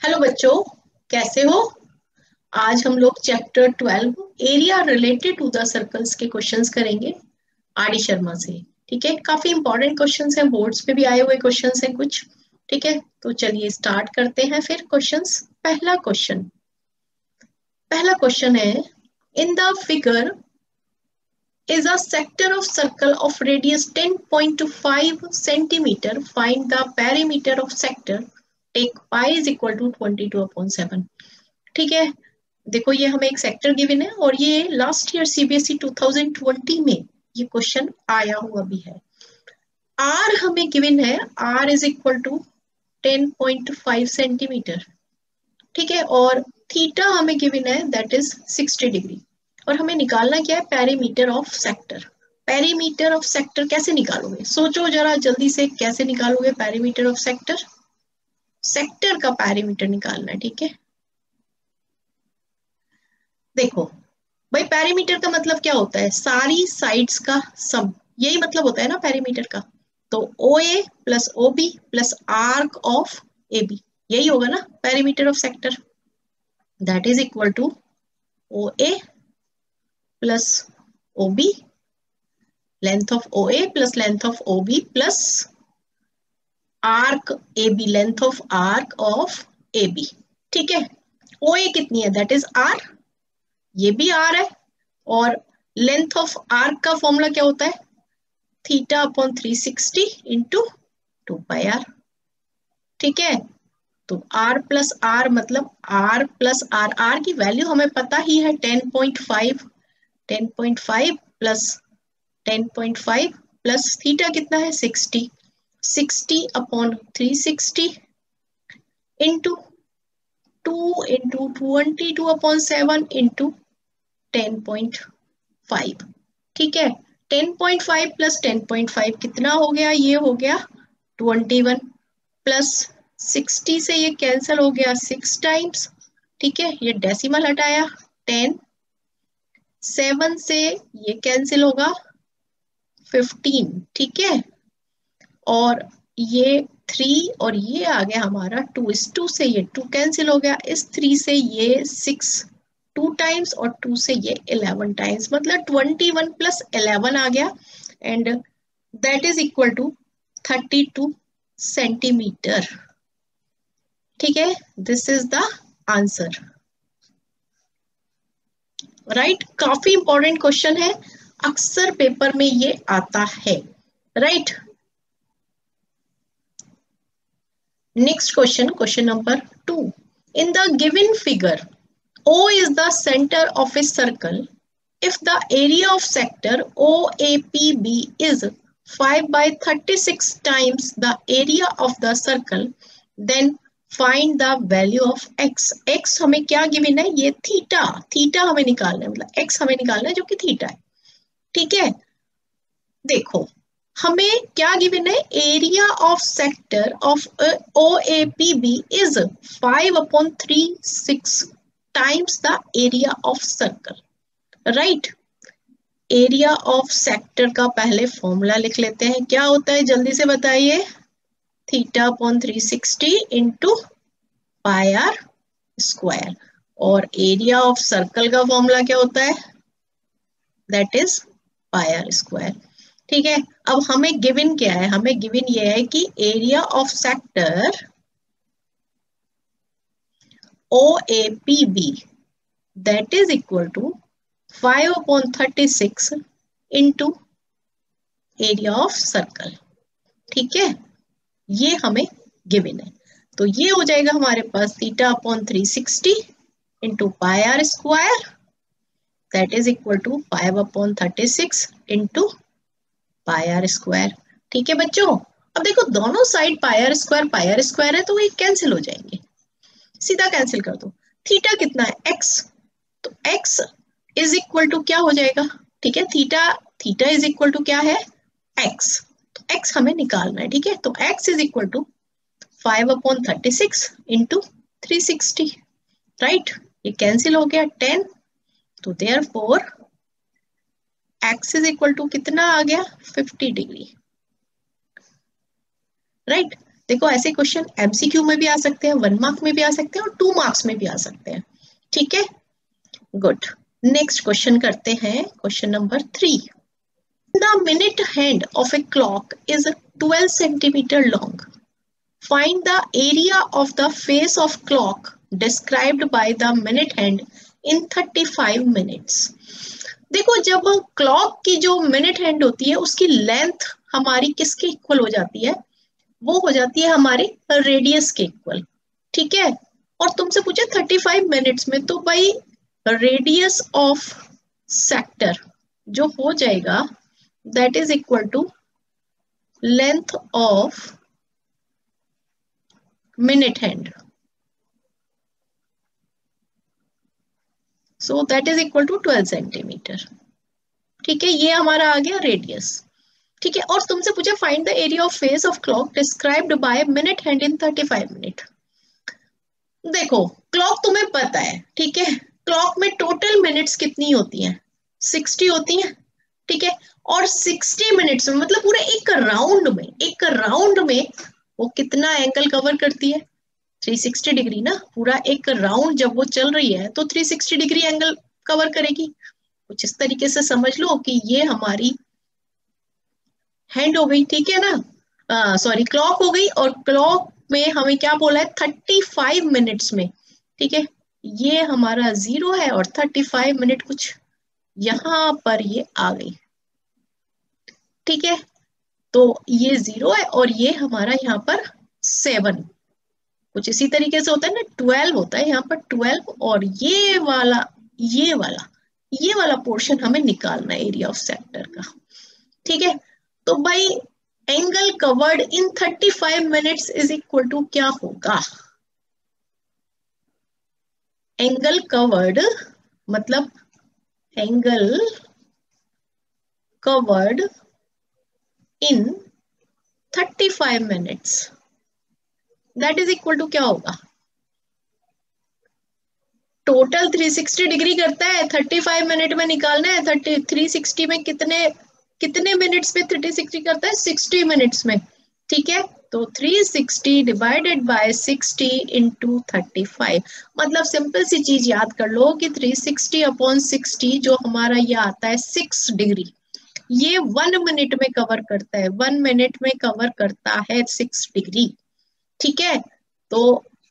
Hello बच्चों, कैसे हो। आज हम लोग chapter 12 area related to the circles के क्वेश्चंस करेंगे आर डी शर्मा से। ठीक है, काफी इंपॉर्टेंट क्वेश्चंस हैं, बोर्ड्स पे भी आए हुए क्वेश्चंस हैं कुछ। ठीक है, तो चलिए स्टार्ट करते हैं फिर क्वेश्चंस। पहला क्वेश्चन है, in the figure is a sector of circle of radius 10.5 centimeter. Find the perimeter of sector. Take pi is equal to 22/7. ठीक है, देखो ये हमें एक सेक्टर गिवन है और ये लास्ट ईयर सीबीएसई 2020 में ये क्वेश्चन आया हुआ भी है। आर हमें गिवन है, are is equal to 10.5 centimetre. ठीक है, और थीटा हमें गिवन है दैट इज 60 डिग्री। और हमें निकालना क्या है, perimeter of sector. Perimeter of sector कैसे निकालोगे, सोचो जरा जल्दी से, कैसे निकालोगे पेरीमीटर ऑफ सेक्टर। सेक्टर का पेरीमीटर निकालना है। ठीक है, देखो भाई, पेरीमीटर का मतलब क्या होता है, सारी साइड्स का सम, यही मतलब होता है ना पेरीमीटर का। तो O A plus O B plus arc of A B, यही होगा ना perimeter of sector. That is equal to O A plus O B, length of O A plus length of O B plus arc A B, length of arc of A B. ठीक है, ओ ए कितनी है, that is are, ये भी R है। और length of arc का formula क्या होता है, theta upon 360 into 2 pi are. ठीक है, तो आर प्लस आर मतलब आर प्लस आर, आर की वैल्यू हमें पता ही है 10.5, 10.5 प्लस 10.5 प्लस थीटा कितना है 60, 60 अपॉन 360 इंटू 2 इंटू 22/7 इंटू 10.5। ठीक है, 10.5 प्लस 10.5 कितना हो गया, ये हो गया 21 प्लस 60 से ये कैंसिल हो गया 6 टाइम्स। ठीक है, ये डेसिमल हटाया 10, 7 से ये कैंसिल होगा 15। ठीक है, और ये 3 और ये आ गया हमारा 2, इस 2 से ये 2 कैंसिल हो गया, इस 3 से ये 6 2 टाइम्स और 2 से ये 11 टाइम्स, मतलब 21 प्लस 11 आ गया। And that is equal to 32 centimetre. ठीक है, this is the answer. Right, काफी इंपॉर्टेंट क्वेश्चन है, अक्सर पेपर में ये आता है। Right, next question, question number 2। In the given figure O is the center of a circle. If the area of sector OAPB is 5/36 times the area of the circle, then find the value of x. x हमें क्या given है, ये theta, theta हमें निकालना है, मतलब x हमें निकालना है जो कि थीटा है। ठीक है, देखो हमें क्या गिवन है, area of sector of OAPB is 5/36 times the area of circle. Right, area of sector का पहले फॉर्मूला लिख लेते हैं, क्या होता है जल्दी से बताइए, theta upon 360 into pi are square. और एरिया ऑफ सर्कल का फॉर्मूला क्या होता है, that is pi are square. ठीक है, अब हमें गिवन क्या है, हमें गिवन ये है कि area of sector OAPB that is equal to 5/36 into area of circle. ठीक है, ये हमें गिवन है, तो ये हो जाएगा हमारे पास theta upon 360 into pi are square that is equal to 5/36 into pi are square. ठीक है बच्चों, अब देखो दोनों साइड पाई आर स्क्वायर है, तो ये कैंसिल हो जाएंगे, सीधा कैंसिल कर दो। थीटा कितना है x, तो x इज इक्वल टू क्या हो जाएगा, ठीक है, theta, theta is equal to क्या है x, तो x हमें निकालना है। ठीक है, तो x is equal to 5/36 into 360। Right, ये कैंसिल हो गया 10, तो therefore x is equal to कितना आ गया 50 डिग्री। राइट, देखो ऐसे क्वेश्चन एमसीक्यू में भी आ सकते हैं, 1 मार्क में भी आ सकते हैं और 2 मार्क्स में भी आ सकते हैं। ठीक है, गुड। नेक्स्ट क्वेश्चन करते हैं, question number 3। The minute hand of a clock is 12 centimetre long, find the area of the face of clock described by the minute hand in 35 minutes. देखो जब क्लॉक की जो मिनट हैंड होती है उसकी length हमारी किसके इक्वल हो जाती है, वो हो जाती है हमारे रेडियस के इक्वल। ठीक है, और तुमसे पूछे 35 मिनट्स में, तो भाई रेडियस ऑफ सेक्टर जो हो जाएगा that is equal to length of minute hand, so that is equal to 12 centimetre. ठीक है, ये हमारा आ गया रेडियस। ठीक है, और तुमसे पूछे find the area of face of clock described by minute hand in 35 minute. देखो क्लॉक तुम्हें पता है, ठीक है, क्लॉक में टोटल मिनट्स कितनी होती हैं, 60 होती हैं। ठीक है, और 60 मिनट्स में मतलब पूरे एक राउंड में वो कितना एंगल कवर करती है, 360 डिग्री ना। पूरा एक राउंड जब वो चल रही है तो 360 डिग्री एंगल कवर करेगी। कुछ इस तरीके से समझ लो कि ये हमारी हैंड हो गई, ठीक है ना, सॉरी क्लॉक हो गई, और क्लॉक में हमें क्या बोला है 35 मिनट्स में। ठीक है, ये हमारा 0 है और 35 मिनट कुछ यहां पर ये आ गई। ठीक है, तो ये 0 है और ये हमारा यहाँ पर 7, कुछ इसी तरीके से होता है ना, 12 होता है यहाँ पर 12, और ये वाला पोर्शन हमें निकालना है एरिया ऑफ सेक्टर का। ठीक है, तो भाई angle covered in 35 minutes is equal to क्या होगा, एंगल कवर्ड मतलब angle covered in 35 minutes that is equal to क्या होगा, टोटल 360 डिग्री करता है, 35 मिनट में निकालना है, 360 में कितने मिनट्स में 360 करता है, 60 मिनट्स में। ठीक है, तो 360 डिवाइडेड बाय 60 इंटू 35, मतलब सिंपल सी चीज याद कर लो कि 360 अपॉन 60 जो हमारा ये आता है 6 डिग्री, ये 1 मिनट में कवर करता है, 1 मिनट में कवर करता है 6 डिग्री। ठीक है, तो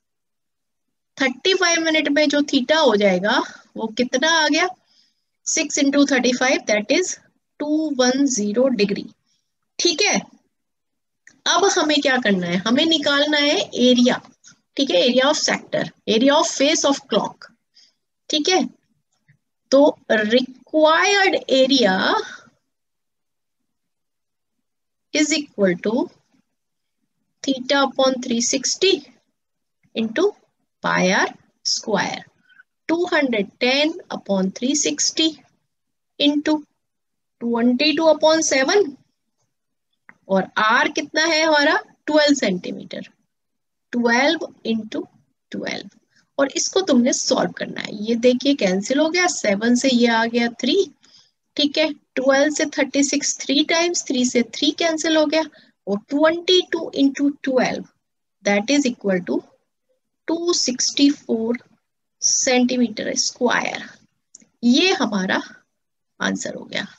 35 मिनट में जो थीटा हो जाएगा वो कितना आ गया, 6 इंटू 35 दैट इज 210 डिग्री। ठीक है, अब हमें क्या करना है, हमें निकालना है एरिया। ठीक है, area of sector, area of face of clock. ठीक है, तो required area is equal to theta upon 360 into pi are square, 210 upon 360 into 22 upon 7, और आर कितना है हमारा 12 सेंटीमीटर, 12 इंटू 12, और इसको तुमने सॉल्व करना है। ये देखिए कैंसिल हो गया, 7 से ये आ गया 3। ठीक है, 12 से 36 3 टाइम्स, 3 से 3 कैंसिल हो गया, और 22 into 12 that is equal to 264 centimetre square. ये हमारा आंसर हो गया।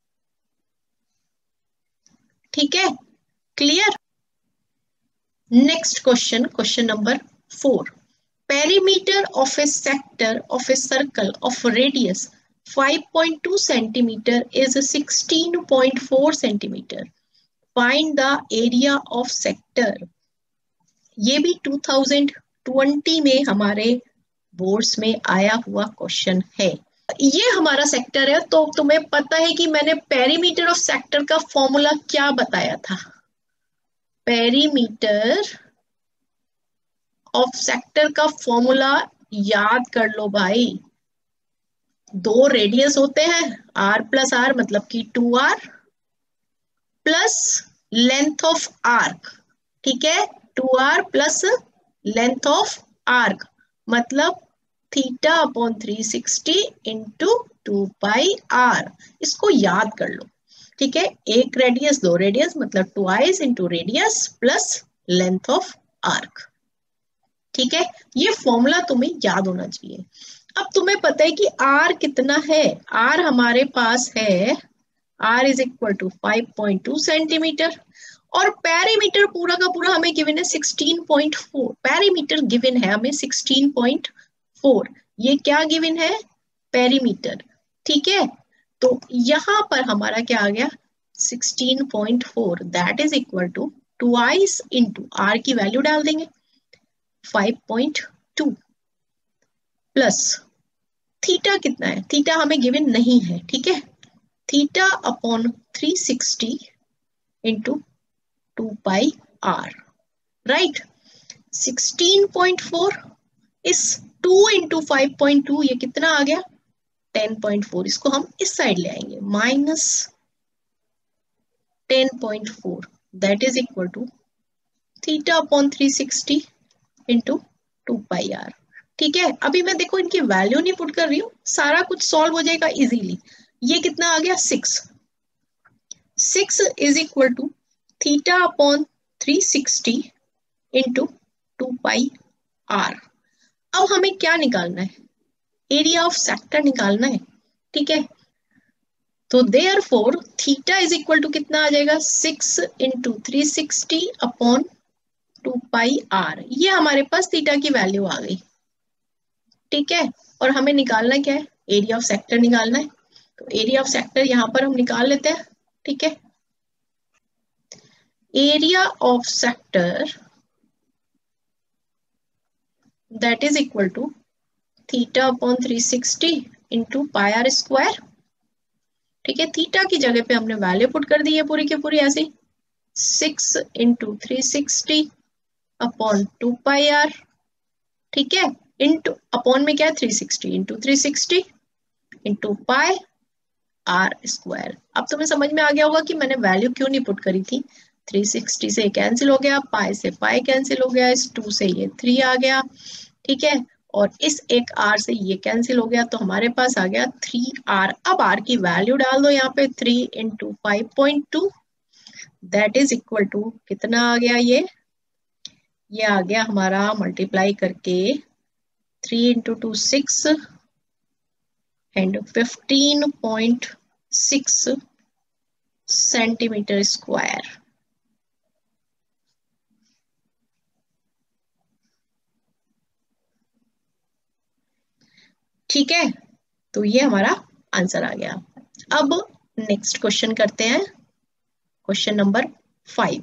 ठीक है, clear. Next question, question number 4। Perimeter of a sector of a circle of radius 5.2 centimeter is 16.4 centimeter. Find the area of sector. ये भी 2020 में हमारे बोर्ड्स में आया हुआ क्वेश्चन है। ये हमारा सेक्टर है, तो तुम्हें पता है कि मैंने पेरीमीटर ऑफ सेक्टर का फॉर्मूला क्या बताया था, पेरीमीटर ऑफ सेक्टर का फॉर्मूला याद कर लो भाई। 2 रेडियस होते हैं, r प्लस आर मतलब कि 2r plus length of arc. ठीक है, 2r plus length of arc मतलब theta upon 360 into 2 pi r. इसको याद कर लो। ठीक है, एक रेडियस 2 रेडियस मतलब 2i into radius plus length of arc. ठीक है, ये फॉर्मूला तुम्हें याद होना चाहिए। अब तुम्हें पता है कि आर कितना है, आर हमारे पास है, are is equal to 5.2 centimetre, और पेरीमीटर पूरा का पूरा हमें गिवन है 16.4, पेरीमीटर गिवन है हमें 16.4, ये क्या गिवन है, पेरीमीटर। ठीक है, तो यहां पर हमारा क्या आ गया 16.4, that is equal to twice into r की वैल्यू डाल देंगे 5.2 प्लस थीटा कितना है, थीटा हमें गिवन नहीं है। ठीक है, theta upon 360 into 2 pi r, right. 16.4 इस 2 इंटू 5.2 ये कितना आ गया 10.4, इसको हम इस साइड ले आएंगे minus 10.4, that is equal to theta upon 360 into 2 pi are. ठीक है, अभी मैं देखो इनकी वैल्यू नहीं पुट कर रही हूँ, सारा कुछ सॉल्व हो जाएगा इजीली। ये कितना आ गया 6 is equal to theta upon 360 into 2 pi r. अब हमें क्या निकालना है, एरिया ऑफ सेक्टर निकालना है। ठीक है, तो therefore theta is equal to कितना आ जाएगा 6 इंटू 360 अपॉन 2 पाई आर, ये हमारे पास थीटा की वैल्यू आ गई। ठीक है, और हमें निकालना क्या है, एरिया ऑफ सेक्टर निकालना है। तो एरिया ऑफ सेक्टर यहां पर हम निकाल लेते हैं। ठीक है, area of sector that is equal to theta upon 360 into pi are square. ठीक है, थीटा की जगह पे हमने वैल्यू पुट कर दी है पूरी की पूरी ऐसे 6 इंटू 360 अपॉन 2 पाई आर। ठीक है, इंटू अपॉन में क्या है 360 into 360 into pi are square. अब तुम्हें समझ में आ गया होगा कि मैंने वैल्यू क्यों नहीं पुट करी थी। 360 से कैंसिल हो गया, पाई से पाई कैंसिल हो गया, इस 2 से ये 3 आ गया। ठीक है, और इस एक आर से ये कैंसिल हो गया, तो हमारे पास आ गया 3r। अब r की वैल्यू डाल दो यहाँ पे 3 into 5.2, that is equal to कितना आ गया, ये आ गया हमारा मल्टीप्लाई करके 3 इंटू 2 6 एंड 15.6 सेंटीमीटर स्क्वायर। ठीक है, तो ये हमारा आंसर आ गया। अब नेक्स्ट क्वेश्चन करते हैं, question number 5।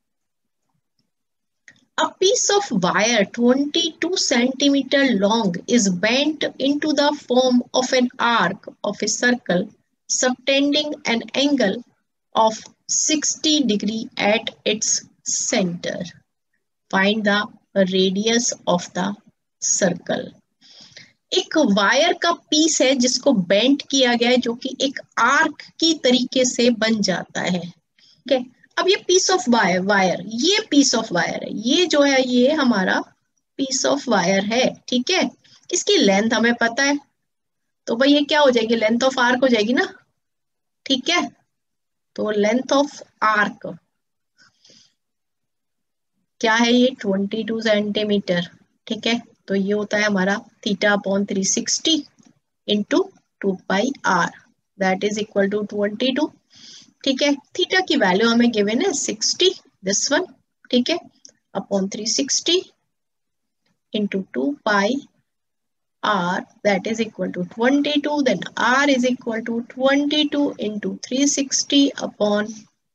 A piece of wire 22 centimeter long is bent into the form of an arc of a circle subtending an angle of 60 degree at its center. Find the radius of the circle. एक wire का piece है जिसको bent किया गया है, जो कि एक आर्क की तरीके से बन जाता है। ठीक है, अब ये पीस ऑफ वायर, ये पीस ऑफ वायर है, ये जो है ये हमारा पीस ऑफ वायर है। ठीक है, इसकी लेंथ हमें पता है, तो भाई ये क्या हो जाएगी, लेंथ ऑफ आर्क हो जाएगी ना। ठीक है, तो लेंथ ऑफ आर्क क्या है, ये 22 सेंटीमीटर। ठीक है, तो ये होता है हमारा theta upon 360 into 2 pi r, that is equal to 22। ठीक है, थीटा की वैल्यू हमें गिवन है 60, दिस वन। ठीक है, upon 360 into 2 pi r, that is equal to 22, then r is equal to 22 into 360 upon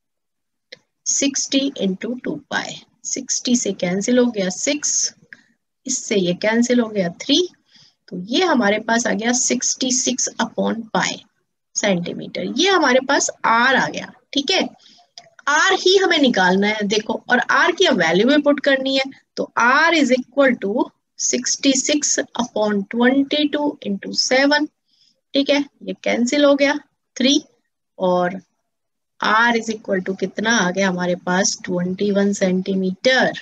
60 into 2 pi। 60 से cancel हो गया 6, इससे ये कैंसिल हो गया 3, तो ये हमारे पास आ गया 66 अपॉन पाई सेंटीमीटर। ये हमारे पास r आ गया। ठीक है, r ही हमें निकालना है देखो, और r की वैल्यू भी पुट करनी है, तो r is equal to 66 upon 22 into 7। ठीक है, ये कैंसिल हो गया 3, और r इज इक्वल टू कितना आ गया हमारे पास 21 सेंटीमीटर।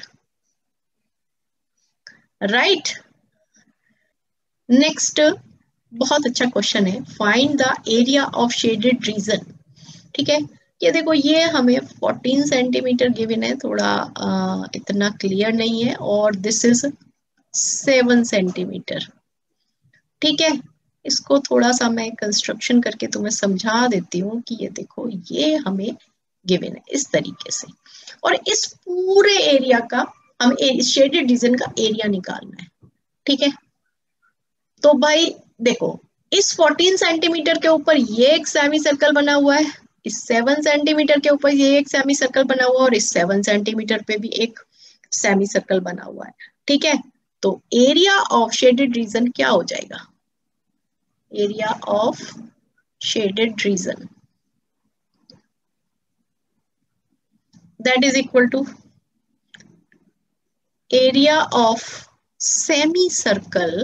राइट, नेक्स्ट बहुत अच्छा क्वेश्चन है, find the area of shaded region. ठीक है, ये देखो ये हमें 14 सेंटीमीटर गिवन है, थोड़ा इतना क्लियर नहीं है, और दिस इज 7 सेंटीमीटर। ठीक है, इसको थोड़ा सा मैं कंस्ट्रक्शन करके तुम्हें समझा देती हूँ कि ये देखो ये हमें गिवन है इस तरीके से, और इस पूरे एरिया का हम शेडेड रीजन का एरिया निकालना है। ठीक है, तो भाई देखो इस 14 सेंटीमीटर के ऊपर ये एक सेमी सर्कल बना हुआ है, इस 7 सेंटीमीटर के ऊपर ये एक सेमी सर्कल बना हुआ है, और इस 7 सेंटीमीटर पे भी एक सेमी सर्कल बना हुआ है। ठीक है, तो एरिया ऑफ शेडेड रीजन क्या हो जाएगा? Area of shaded region that is equal to area of semicircle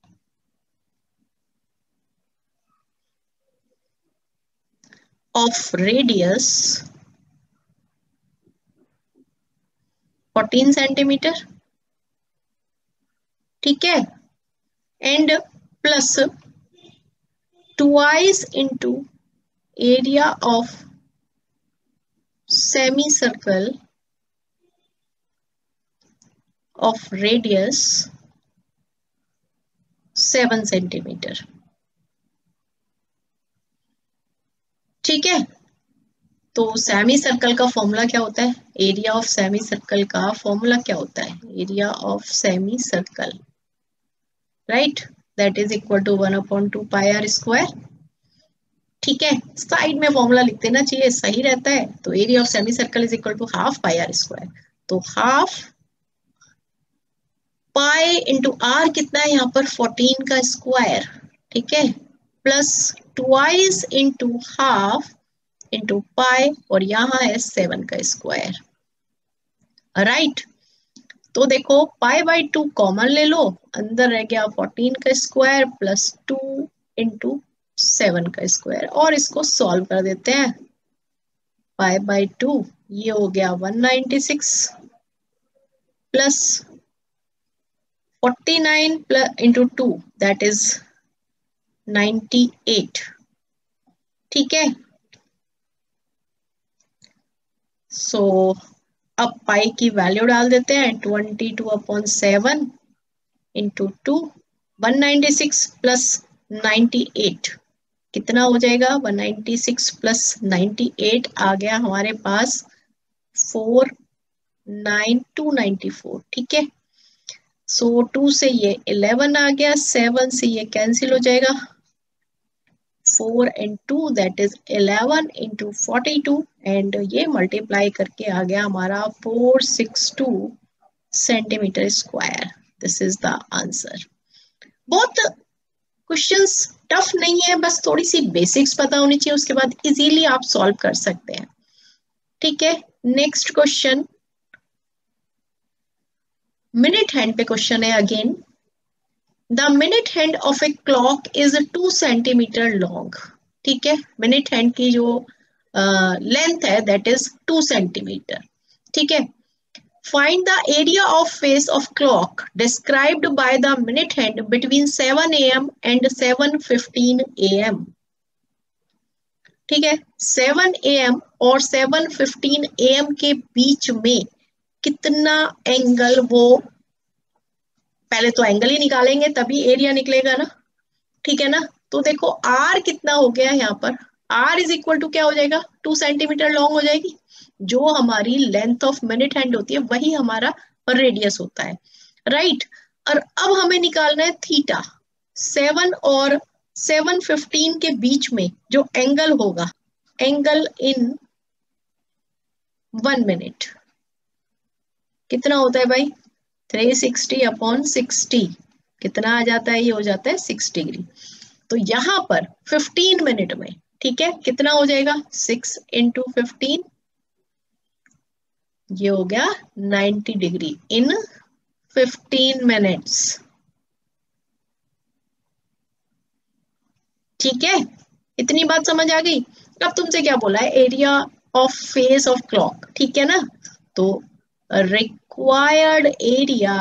of radius 14 centimetre. ठीक है, and plus twice into area of semicircle of radius 7 centimetre. ठीक है, तो सेमी सर्कल का फॉर्मूला क्या होता है? एरिया ऑफ सेमी सर्कल का फॉर्मूला क्या होता है? Area of semicircle, right, that is equal to 1/2 pi are square. ठीक है, साइड में फॉर्मूला लिख देना चाहिए, सही रहता है। तो area of semicircle is equal to half pi are square, तो हाफ पाई इंटू आर कितना है यहाँ पर? 14 का स्क्वायर। ठीक है, plus twice into half into pi, और यहाँ है 7 का स्क्वायर। राइट, तो देखो पाई बाई 2 कॉमन ले लो, अंदर रह गया 14 का स्क्वायर प्लस 2 इंटू 7 का स्क्वायर, और इसको सॉल्व कर देते हैं। पाई बाई 2 ये हो गया 196 plus 49 plus into 2 that is 98। ठीक है, सो अब पाई की वैल्यू डाल देते हैं, 22/7 इंटू 2, 196 प्लस 98 कितना हो जाएगा? 196 प्लस 98 आ गया हमारे पास 49294। ठीक है, सो 2 से ये 11 आ गया, 7 से ये कैंसिल हो जाएगा, 4 and 2 that is 11 into 42, and ये मल्टीप्लाई करके आ गया हमारा 462 centimetre square. This is the answer. बहुत क्वेश्चंस टफ नहीं है, बस थोड़ी सी बेसिक्स पता होनी चाहिए, उसके बाद इजीली आप सॉल्व कर सकते हैं। ठीक है, नेक्स्ट क्वेश्चन मिनट हैंड पे क्वेश्चन है again. The minute hand of a clock is 2 centimetre long. ठीक है, मिनट हैंड की जो लेंथ है दैट इज 2 सेंटीमीटर। ठीक है, find the area of face of clock described by the minute hand between 7 a.m. and 7:15 a.m. ठीक है, 7 a.m. और 7:15 a.m. के बीच में कितना एंगल, वो पहले तो एंगल ही निकालेंगे तभी एरिया निकलेगा ना। ठीक है ना, तो देखो आर कितना हो गया यहाँ पर? आर इज इक्वल टू क्या हो जाएगा? 2 सेंटीमीटर लॉन्ग हो जाएगी। जो हमारी लेंथ ऑफ मिनट हैंड होती है वही हमारा रेडियस होता है, राइट। और अब हमें निकालना है थीटा। 7 और 7:15 के बीच में जो एंगल होगा, एंगल इन 1 मिनट कितना होता है भाई? 360/60 कितना आ जाता है? ये हो जाता है 6 डिग्री। तो यहां पर 15 मिनट में, ठीक है, कितना हो जाएगा? 6 इंटू 15, ये हो गया 90 डिग्री इन 15 मिनट्स। ठीक है, इतनी बात समझ आ गई। अब तुमसे क्या बोला है? Area of face of clock. ठीक है ना, तो required area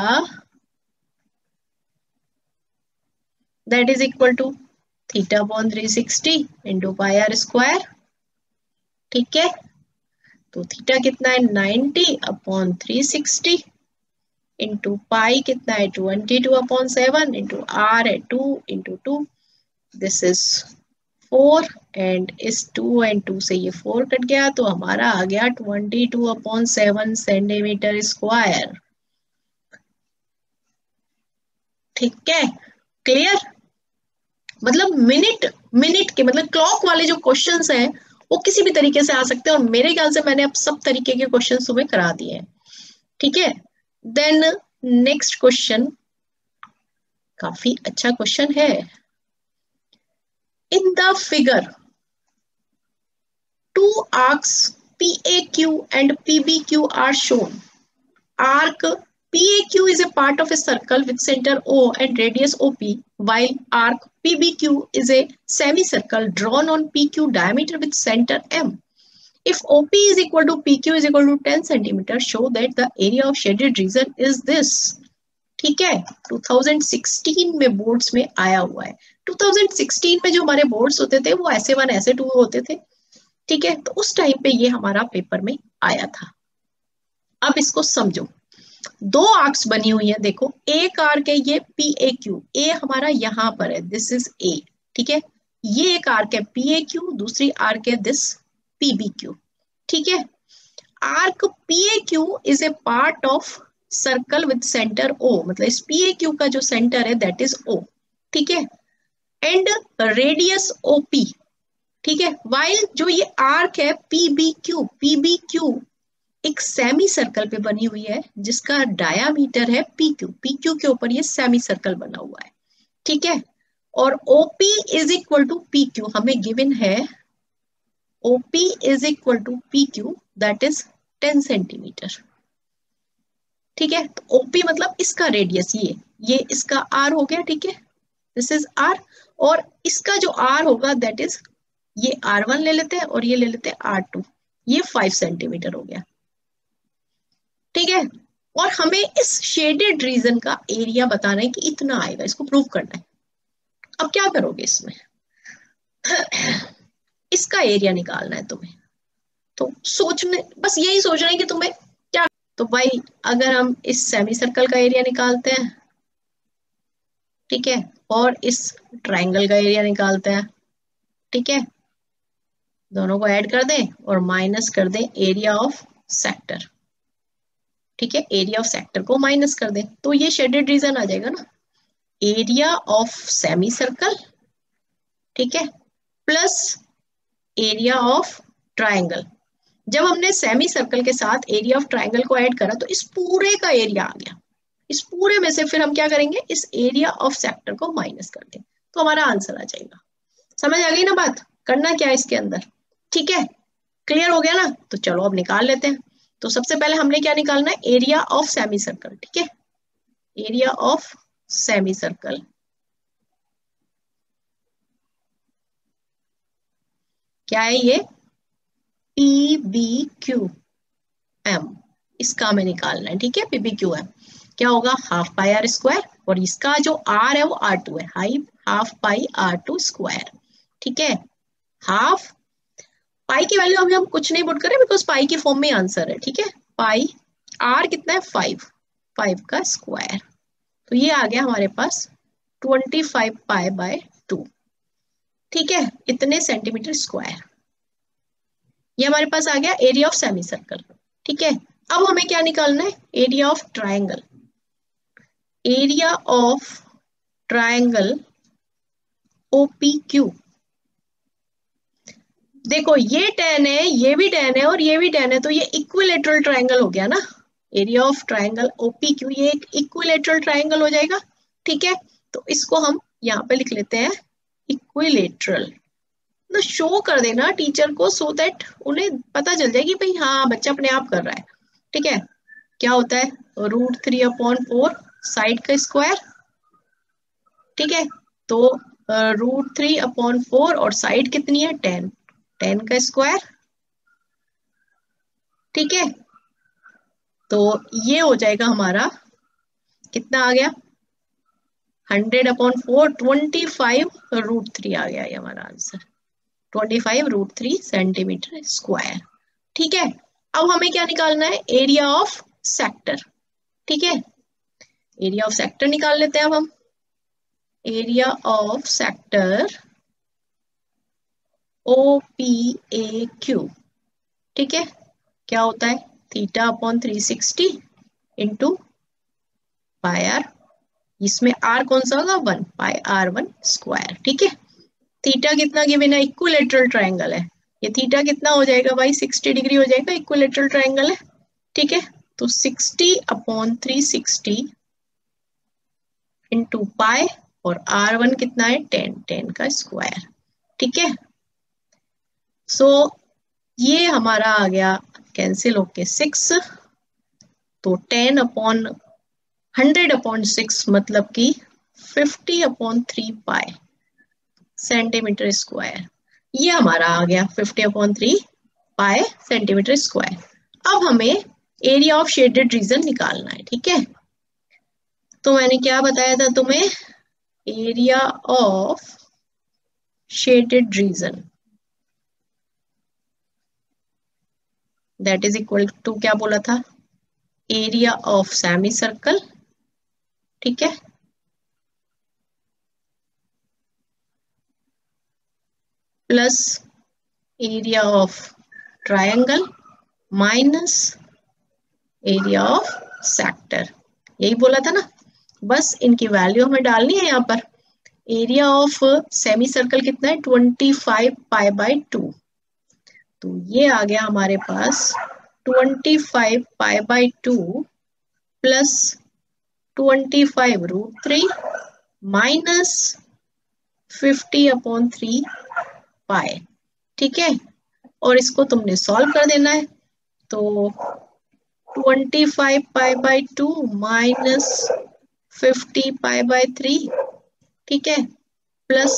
that is equal to theta upon 360 into pi are square. ठीक है, तो थीटा कितना है 90/360 इंटू पाई कितना है 22/7 इंटू आर है 2 इंटू 2, दिस इज 4 एंड इस 2 एंड 2 से ये 4 कट गया तो हमारा आ गया 22/7 सेंटीमीटर स्क्वायर। ठीक है, क्लियर। मतलब मिनट मिनट के मतलब क्लॉक वाले जो क्वेश्चंस हैं वो किसी भी तरीके से आ सकते हैं और मेरे ख्याल से मैंने अब सब तरीके के क्वेश्चन तुम्हें करा दिए हैं। ठीक है, देन नेक्स्ट क्वेश्चन काफी अच्छा क्वेश्चन है। In the figure two arcs PAQ and PBQ are shown. Arc PAQ is a part of a circle with center O and radius OP, while arc PBQ is a semicircle drawn on PQ diameter with center M. If OP is equal to PQ is equal to 10 centimeter, show that the area of shaded region is this. ठीक है, 2016 में boards में आया हुआ है। 2016 में जो हमारे बोर्ड्स होते थे वो SA1 SA2 होते थे। ठीक है, तो उस टाइम पे ये हमारा पेपर में आया था। अब इसको समझो, दो आर्क्स बनी हुई है, देखो एक आर्क है ये PAQ, ए हमारा यहां पर है, दिस इज ए। ठीक है, ये एक आर्क है PAQ, दूसरी आर्क है दिस PBQ। ठीक है, arc PAQ is a part of circle with centre O, मतलब इस PAQ का जो सेंटर है दैट इज O। ठीक है, एंड रेडियस OP। ठीक है, वाइल जो ये आर्क है PBQ एक सेमी सर्कल पे बनी हुई है जिसका डायामीटर है PQ के ऊपर ये सेमी सर्कल बना हुआ है। ठीक है, और OP is equal to PQ हमें गिवन है, OP is equal to PQ that is 10 centimetre. ठीक है, तो OP मतलब इसका रेडियस ये इसका R हो गया। ठीक है, दिस इज R, और इसका जो R होगा दैट इज ये R1 ले लेते हैं और ये ले लेते हैं R2, ये 5 सेंटीमीटर हो गया। ठीक है, और हमें इस शेडेड रीजन का एरिया बताना है कि इतना आएगा, इसको प्रूव करना है। अब क्या करोगे इसमें इसका एरिया निकालना है तुम्हें, तो सोचने बस यही सोचना है कि तुम्हें क्या। तो भाई अगर हम इस सेमी सर्कल का एरिया निकालते हैं, ठीक है, और इस ट्राइंगल का एरिया निकालते हैं, ठीक है, दोनों को ऐड कर दें और माइनस कर दें एरिया ऑफ सेक्टर। ठीक है, एरिया ऑफ सेक्टर को माइनस कर दें तो ये शेडेड रीजन आ जाएगा ना, एरिया ऑफ सेमी सर्कल, ठीक है, प्लस एरिया ऑफ ट्राइंगल। जब हमने सेमी सर्कल के साथ एरिया ऑफ ट्राइंगल को ऐड करा तो इस पूरे का एरिया आ गया। इस पूरे में से फिर हम क्या करेंगे, इस एरिया ऑफ सेक्टर को माइनस कर दें तो हमारा आंसर आ जाएगा। समझ आ गई ना बात, करना क्या है इसके अंदर। ठीक है, क्लियर हो गया ना, तो चलो अब निकाल लेते हैं। तो सबसे पहले हमने क्या निकालना है, एरिया ऑफ सेमी सर्कल। ठीक है, एरिया ऑफ सेमी सर्कल क्या है, ये PBQM, इसका हमें निकालना है। ठीक है, PBQM क्या होगा, हाफ पाई आर स्क्वायर, और इसका जो R है वो R2 है, हाफ पाई R2 स्क्वायर। ठीक है, हाफ पाई की वैल्यू अभी हम कुछ नहीं पुट करें बिकॉज पाई की फॉर्म में आंसर है। ठीक है, पाई R कितना है 5 का स्क्वायर, तो ये आ गया हमारे पास 25 पाई बाय 2। ठीक है, इतने सेंटीमीटर स्क्वायर, ये हमारे पास आ गया एरिया ऑफ सेमी सर्कल। ठीक है, अब हमें क्या निकालना है, area of triangle. Area of triangle OPQ, देखो ये 10 है, ये भी 10 है और ये भी 10 है, तो ये इक्विलेटरल ट्राइंगल हो गया ना। एरिया ऑफ ट्राइंगल OPQ ये एक इक्विलेटरल ट्राइंगल हो जाएगा। ठीक है, तो इसको हम यहाँ पे लिख लेते हैं इक्विलेटरल, तो शो कर देना टीचर को सो दैट उन्हें पता चल जाए कि भाई हाँ बच्चा अपने आप कर रहा है। ठीक है, क्या होता है, √3/4 साइड का स्क्वायर। ठीक है, तो √3/4 और साइड कितनी है 10 का स्क्वायर। ठीक है, तो ये हो जाएगा हमारा कितना आ गया 100/4, 25 √3 आ गया ये हमारा आंसर। 25√3 centimetre square. ठीक है, अब हमें क्या निकालना है, एरिया ऑफ सेक्टर। ठीक है, एरिया ऑफ सेक्टर निकाल लेते हैं अब हम। एरिया ऑफ सेक्टर OPAQ, ठीक है, क्या होता है, theta upon 360 into pi r, इसमें आर कौन सा होगा, 1 पाई R1 स्क्वायर। ठीक है, थीटा कितना गिवन है, इक्विलेटरल ट्रायंगल है, ये थीटा कितना हो जाएगा भाई, 60 डिग्री हो जाएगा, इक्विलेटरल ट्रायंगल है। ठीक है, तो 60 अपॉन 360 इंटू पाई, और R1 कितना है, 10 का स्क्वायर। ठीक है, सो ये हमारा आ गया कैंसिल होके 6, तो 10 अपॉन 100 अपॉन 6 मतलब कि 50 अपॉन 3 पाई सेंटीमीटर स्क्वायर। ये हमारा आ गया 50 अपॉन 3 पाई सेंटीमीटर स्क्वायर। अब हमें एरिया ऑफ शेडेड रीजन निकालना है। ठीक है, तो मैंने क्या बताया था तुम्हें, area of shaded region that is equal to, क्या बोला था, एरिया ऑफ सेमी सर्कल। ठीक है, plus area of triangle minus area of sector, यही बोला था ना। बस इनकी वैल्यू हमें डालनी है यहाँ पर। एरिया ऑफ सेमी सर्कल कितना है, 25 पाई बाय 2, तो ये आ गया हमारे पास 25 pi by 2 plus 25√3 minus 50 upon 3 pi. ठीक है, और इसको तुमने सॉल्व कर देना है, तो 25 pi by 2 minus 50 pi by 3, ठीक है, प्लस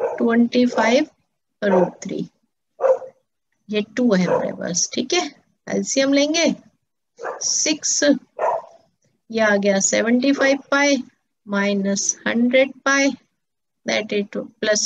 25√3, ये 2 है हमारे पास। ठीक है, एलसीएम लेंगे 6, ये आ गया 75 pi minus 100 pi, that is plus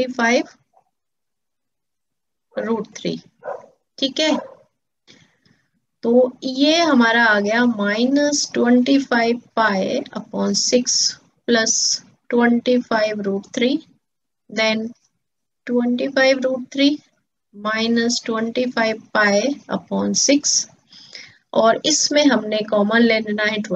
25√3। ठीक है, तो ये हमारा आ गया -25 pi upon 6 plus 25√3, then 25√3 minus 25 pi upon 6, और इसमें हमने कॉमन लेना है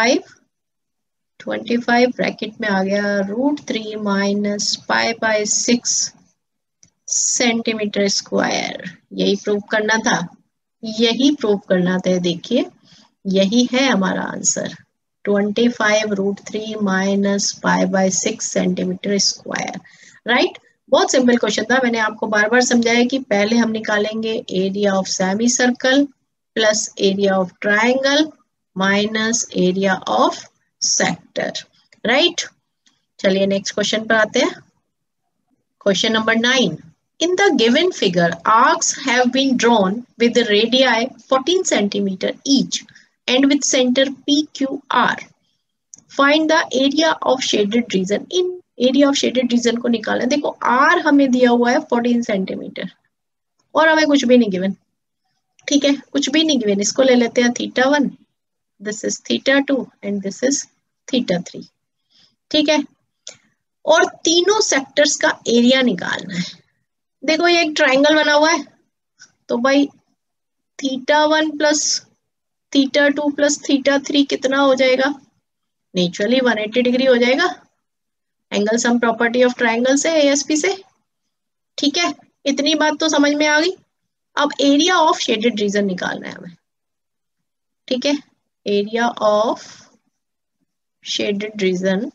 25 ब्रैकेट में आ गया √3 minus pi by 6 centimetre square. यही प्रूव करना था, यही प्रूव करना था। देखिए यही है हमारा answer, 25√3 minus pi by 6 centimetre square. Right, बहुत सिंपल क्वेश्चन था। मैंने आपको बार बार समझाया कि पहले हम निकालेंगे area of semicircle plus area of triangle minus area of sector. Right, चलिए नेक्स्ट क्वेश्चन पर आते हैं। Question number 9, in the given figure arcs have been drawn with the radii 14 centimeter each and with center PQR. Find the area of shaded region. in area of shaded region को निकालना। देखो R हमें दिया हुआ है 14 centimetre और हमें कुछ भी नहीं गिवन। ठीक है, कुछ भी नहीं गिवन, इसको ले लेते हैं θ1, this is θ2 and this is θ3। ठीक है, और तीनों सेक्टर्स का एरिया निकालना है। देखो ये एक ट्रायंगल बना हुआ है, तो भाई θ1 प्लस θ2 प्लस θ3 कितना हो जाएगा, नेचुरली 180 डिग्री हो जाएगा, angle sum property of triangle से, ASP से। ठीक है, इतनी बात तो समझ में आ गई। अब एरिया ऑफ शेडेड रीजन निकालना है हमें। ठीक है, एरिया ऑफ शेडेड रीजन,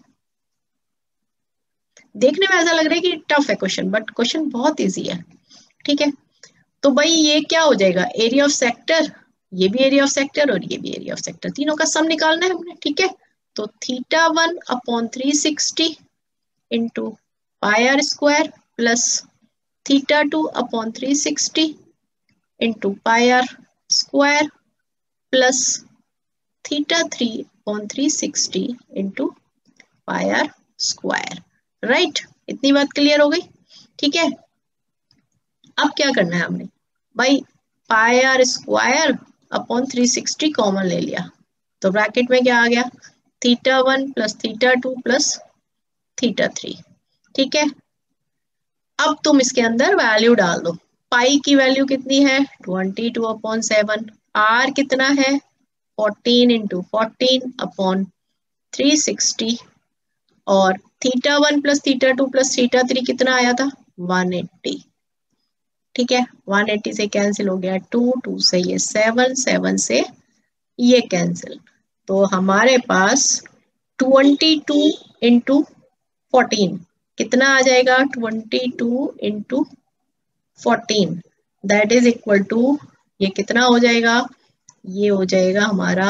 देखने में ऐसा लग रहा है कि टफ है क्वेश्चन, बट क्वेश्चन बहुत इजी है। ठीक है, तो भाई ये क्या हो जाएगा, एरिया ऑफ सेक्टर, ये भी एरिया ऑफ सेक्टर और ये भी एरिया ऑफ सेक्टर, तीनों का सम निकालना है हमने। ठीक है, तो θ1 upon 360 into pi are square plus θ2 upon 360 into pi are square plus θ3 upon 360 into pi are square. Right, इतनी बात क्लियर हो गई। ठीक है, अब क्या करना है हमने भाई, pi are square upon 360 common ले लिया, तो ब्रैकेट में क्या आ गया, θ1 प्लस θ2 प्लस θ3। ठीक है, अब तुम इसके अंदर वैल्यू डाल दो। पाई की वैल्यू कितनी है 22/7, आर कितना है 14 इंटू 14 अपॉन 360, और θ1 प्लस θ2 प्लस θ3 कितना आया था 180। ठीक है, 180 से कैंसिल हो गया 2, 2 से ये 7, 7 से ये कैंसिल, तो हमारे पास 22 इंटू 14 कितना आ जाएगा, 22 into 14 that is equal to, ये कितना हो जाएगा, ये हो जाएगा हमारा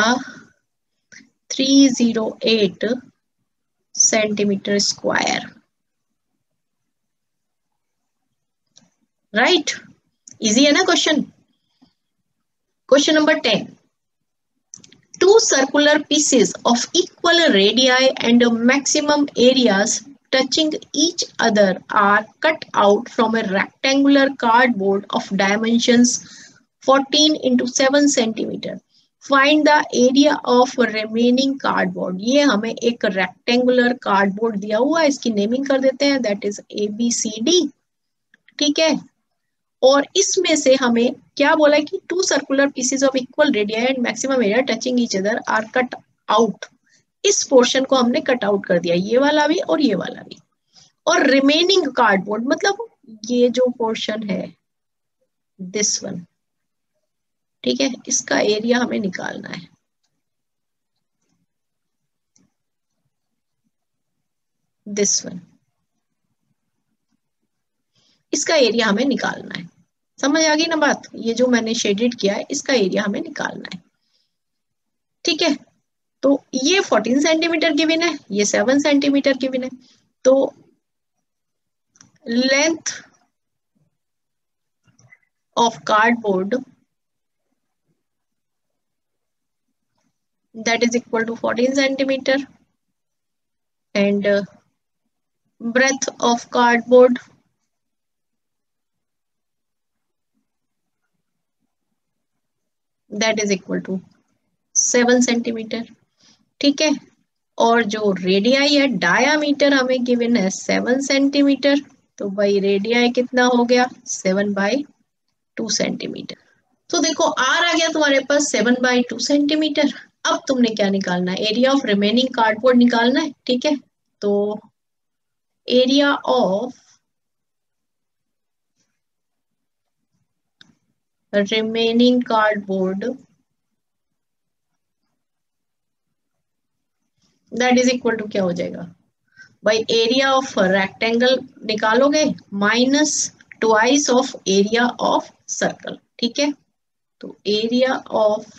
308 सेंटीमीटर स्क्वायर। राइट, इजी है ना question. Question number 10, two circular pieces of equal radii and maximum areas touching each other are cut out from a rectangular cardboard of dimensions 14 into 7 centimeter. Find the area of remaining cardboard. ये हमें एक rectangular cardboard दिया हुआ है, इसकी naming कर देते हैं, that is ABCD। ठीक है, और इसमें से हमें क्या बोला है कि two circular pieces of equal radius and maximum area touching each other are cut out. इस पोर्शन को हमने कट आउट कर दिया, ये वाला भी और ये वाला भी। और रिमेनिंग कार्डबोर्ड मतलब ये जो पोर्शन है दिस वन, ठीक है, इसका एरिया हमें निकालना है। दिस वन, इसका एरिया हमें निकालना है। समझ आ गई ना बात, ये जो मैंने शेडेड किया है इसका एरिया हमें निकालना है। ठीक है, तो ये 14 सेंटीमीटर गिवन है, ये 7 सेंटीमीटर गिवन है, तो length of cardboard that is equal to 14 centimeter and breadth of cardboard that is equal to 7 centimeter। ठीक है, और जो रेडियाई है डायामीटर हमें गिवन है 7 सेंटीमीटर, तो भाई रेडियाई कितना हो गया 7/2 सेंटीमीटर। तो देखो आर आ गया तुम्हारे पास 7/2 सेंटीमीटर। अब तुमने क्या निकालना है, एरिया ऑफ रिमेनिंग कार्डबोर्ड निकालना है। ठीक है, तो area of remaining cardboard that is equal to क्या हो जाएगा भाई, एरिया ऑफ रेक्टेंगल निकालोगे minus twice of area of circle. ठीक है, तो area of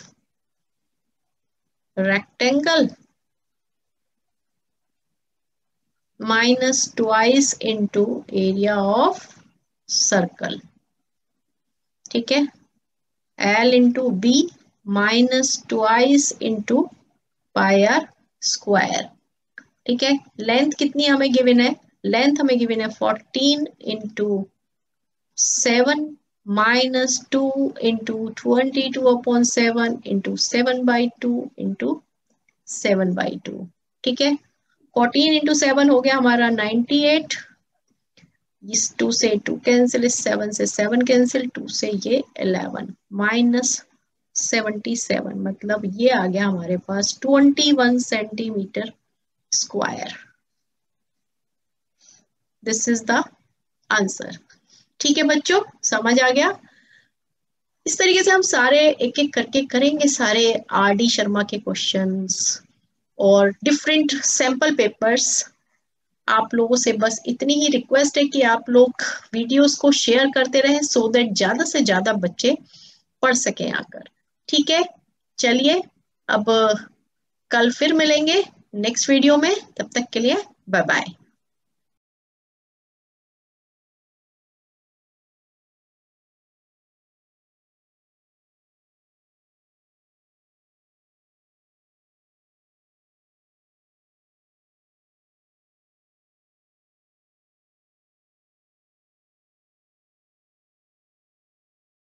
rectangle minus twice into area of circle. ठीक है, L into b minus twice into pi are square. ठीक है, लेंथ कितनी हमें गिवन है, लेंथ हमें गिवन है 14 into 7 minus 2 into 22/7 into 7/2 into 7/2। ठीक है, 14 इंटू 7 हो गया हमारा 98, इस 2 से 2 कैंसिल, इस 7 से 7 कैंसिल, 2 से ये 11 माइनस 77, मतलब ये आ गया हमारे पास 21 centimetre square. This is the answer. ठीक है बच्चों, समझ आ गया। इस तरीके से हम सारे एक एक करके करेंगे सारे आर डी शर्मा के क्वेश्चंस और डिफरेंट सैंपल पेपर्स। आप लोगों से बस इतनी ही रिक्वेस्ट है कि आप लोग वीडियोस को शेयर करते रहें सो दैट ज्यादा से ज्यादा बच्चे पढ़ सकें आकर। ठीक है, चलिए अब कल फिर मिलेंगे नेक्स्ट वीडियो में, तब तक के लिए बाय बाय।